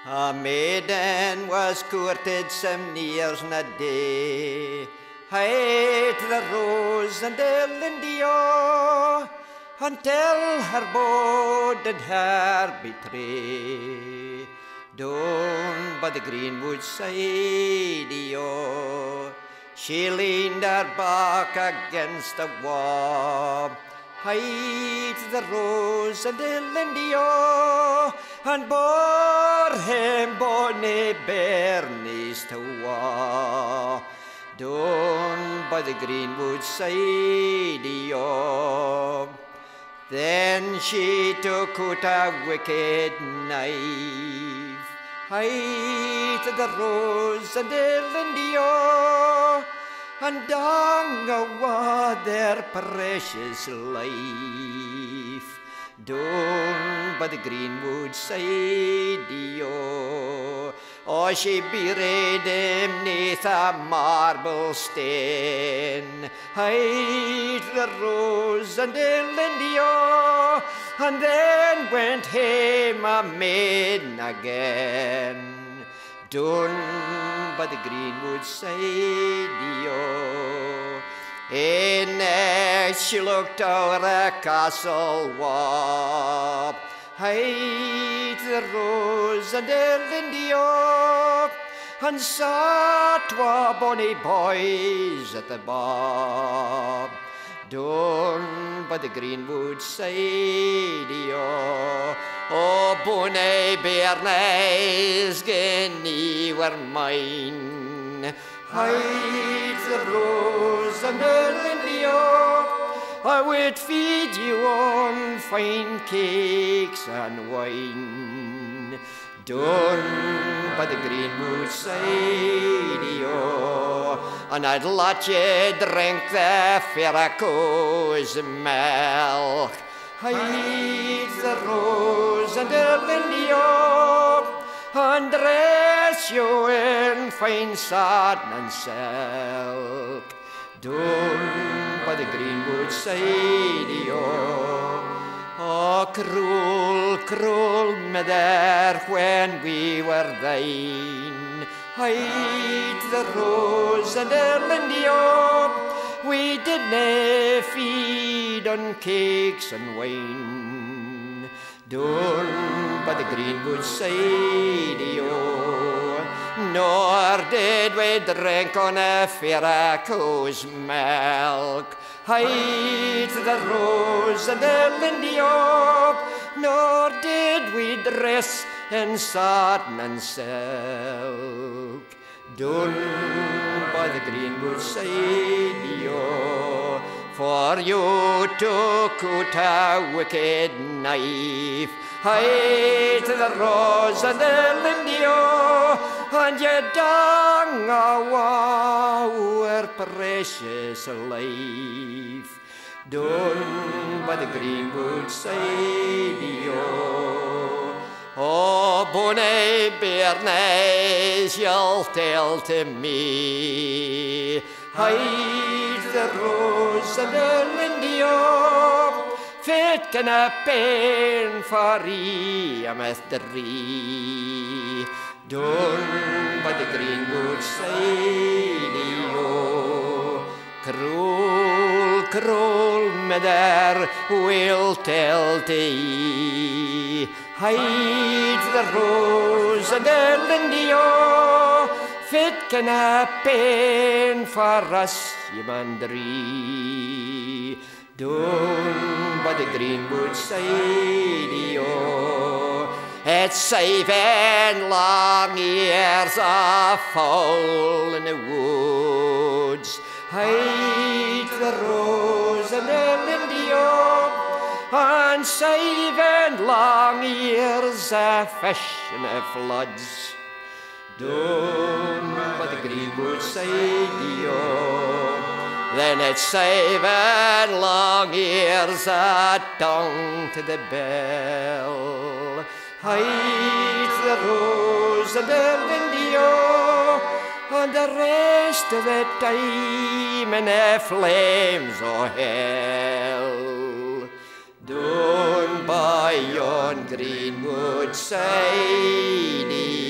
A maiden was courted some years and a day. Hight the rose and the lindy-o, until her beau did her betray. Down by the greenwood side-o, she leaned her back against the wall. Hight the rose and the lindy-o, and bore him bonny bairnies to wa. Down by the greenwood side-o, then she took out a wicked knife. Hight the rose and the lindy-o, and dang awa their precious life. Down by the greenwood side-o, oh, she buried him neath a marble stane. Hight the rose and the lindy-o, and then went hame a maiden again. Down by the greenwood side-o, in as she looked o'er a castle wall. Hight the rose and the lindy-o, and saw twa bonny boys at the bob. Down by the greenwood side-o, oh, bonny bairnies, gin ye were mine. Hight the rose and the lindy-o, I would feed you on fine cakes and wine. Down by the greenwood side-o, and I'd let you drink the Ferracos milk. Hight the rose and the lindy-o, and dress you in fine satin and silk. Down by the greenwood side-o, oh, cruel, cruel mother, when we were thine. Hight the rose and the lindy-o, we didna feed on cakes and wine. Down by the greenwood side-o, nor did we drink on a Ferracos milk. Hight the rose and the lindy-o, nor did we dress in satin and silk. Down by the greenwood side-o, for you took out a wicked knife. Hight the rose and the lindy-o, and ye dang awa our precious life. Down by the greenwood side-o, oh, bonny bairnies, you'll tell to me. Hight the rose and the lindy-o, fit can a pen for Ameth-Dree. Down by the greenwood side-o, cruel, cruel mother, will tell to ye. Hight the rose and the lindy-o, fit can a pen for us, Yemandree. Down by the greenwood side-o, it's 7 long years of fowl in the woods. Hight the rose and the lindy-o, and 7 long years of fish in the floods. Down by the greenwood side-o, then it's 7 long years of tongue to the bell. Hight the rose and the lindy-o, and the rest of the time in the flames o' hell. Down by yon greenwood sailing